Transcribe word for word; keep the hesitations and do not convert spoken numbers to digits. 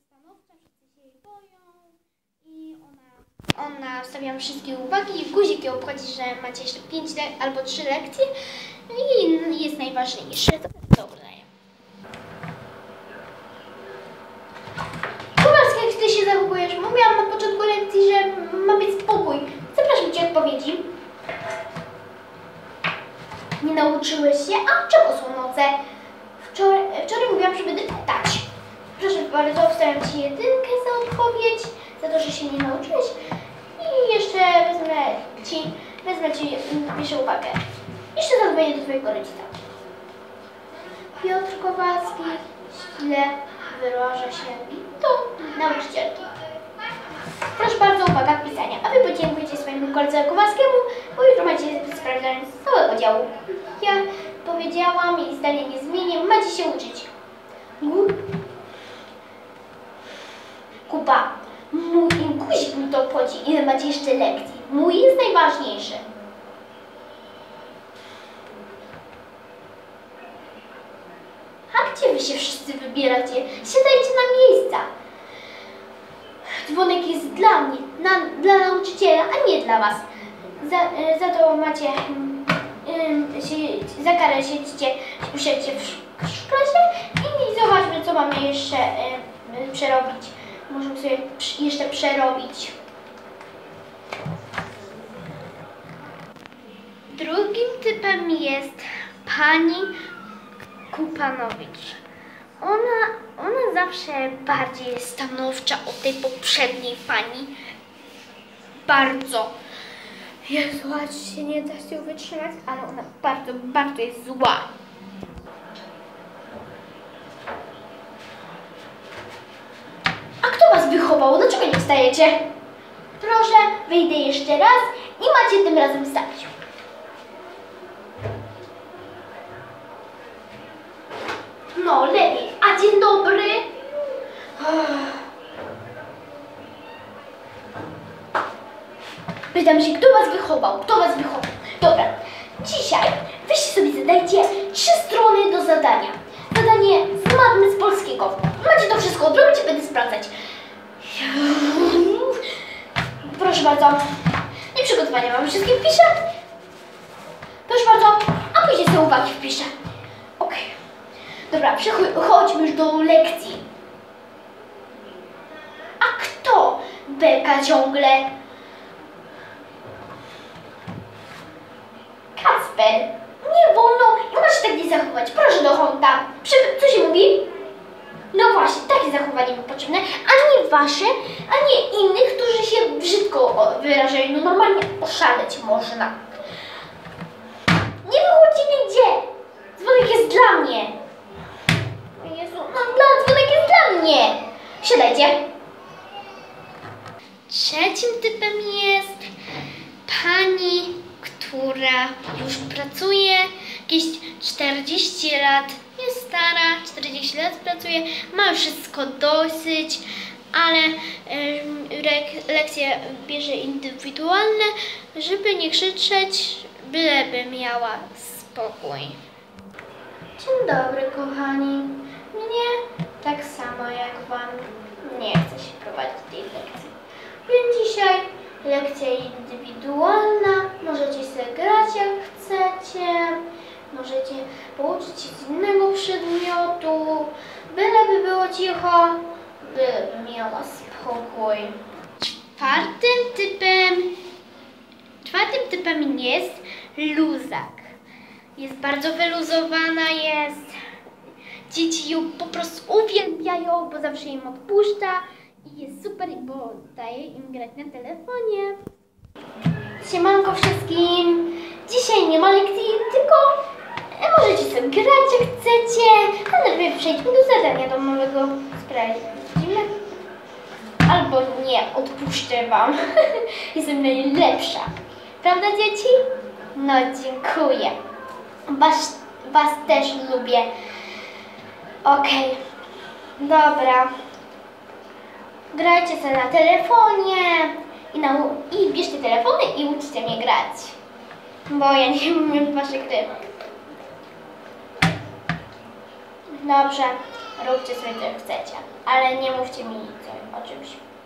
stanowcza, wszyscy się jej boją i ona, ona stawia wszystkie uwagi i guzik ją obchodzi, że macie jeszcze pięć albo trzy lekcje i jest najważniejsze. To dobre. Kowalski, jak ty się zachowujesz? Mówiłam na początku lekcji, że ma być spokój. Zapraszam cię odpowiedzi. Nie nauczyłeś się? A czego są noce? Wczoraj, wczoraj mówiłam, że będę czytać. Proszę bardzo, wstawiam ci jedynkę za odpowiedź, za to, że się nie nauczyłeś. I jeszcze wezmę ci, wezmę ci, piszę uwagę. Jeszcze zadzwonię do twojego rodzica. Piotr Kowalski źle wyraża się do nauczycielki. Proszę bardzo, uwaga, pisania. A wy podziękujcie swojemu koledze Kowalskiemu, bo jutro macie sprawdzanie z całego działu. Ja powiedziałam i zdanie nie zmienię, macie się uczyć. Gu... Kuba, mój guzik mi to obchodzi, ile macie jeszcze lekcji. Mój jest najważniejszy. A gdzie wy się wszyscy wybieracie? Siadajcie na miejsca. Dzwonek jest dla mnie, na, dla nauczyciela, a nie dla was. Za, y, za to macie, y, y, się, za karę siedzicie, usiądźcie w, w klasie i zobaczmy, co mamy jeszcze y, y, przerobić. Możemy sobie przy, jeszcze przerobić. Drugim typem jest pani Kupanowicz. Ona, ona zawsze bardziej jest stanowcza od tej poprzedniej pani. Bardzo. Jezu, aż się nie da się wytrzymać, ale ona bardzo, bardzo jest zła. A kto was wychował? Dlaczego nie wstajecie? Proszę, wyjdę jeszcze raz i macie tym razem wstać. No, lepiej. A dzień dobry. Pytam się, kto was wychował? Kto was wychował? Dobra. Dzisiaj weźcie sobie zadajcie trzy strony do zadania. Zadanie z matmy z polskiego. Macie to wszystko odrobić i będę sprawdzać. Proszę bardzo. I przygotowania wam wszystkie wpiszę. Proszę bardzo. A później sobie uwagi wpiszę. Okej. Okay. Dobra, przechodźmy już do lekcji. A kto beka ciągle? Kacper, nie wolno, nie masz się tak nie zachować. Proszę do honta. Co się mówi? No właśnie, takie zachowanie mi potrzebne, a nie wasze, a nie innych, którzy się brzydko wyrażają. No normalnie oszaleć można. Nie wychodźcie nigdzie. Dzwonek jest dla mnie. Jezu, no dla dzwonek jest dla mnie. Siadajcie. Trzecim typem jest pani, która już pracuje jakieś czterdzieści lat, jest stara, czterdzieści lat pracuje, ma już wszystko dosyć, ale y, lekcje bierze indywidualne, żeby nie krzyczeć, byleby miała spokój. Dzień dobry, kochani. Mnie tak samo jak wam nie chce się prowadzić tej lekcji. Więc dzisiaj lekcja indywidualna. Możecie sobie grać jak chcecie. Możecie pouczyć się z innego przedmiotu. Byleby było cicho, byleby miała spokój. Czwartym typem, czwartym typem jest luzak. Jest bardzo wyluzowana, jest. Dzieci ją po prostu uwielbiają, bo zawsze im odpuszcza i jest super, bo daje im grać na telefonie. Siemanko wszystkim! Dzisiaj nie ma lekcji, tylko możecie sobie grać jak chcecie, a najpierw przejdźmy do zadania domowego. Sprawdzimy. Albo nie, odpuszczę wam. Jestem najlepsza. Prawda, dzieci? No, dziękuję. Was, was też lubię. Okej. Okay. Dobra. Grajcie sobie na telefonie i, na, i bierzcie telefony i uczcie mnie grać. Bo ja nie umiem wasze gry. Dobrze. róbcie sobie co chcecie, ale nie mówcie mi co, o czymś.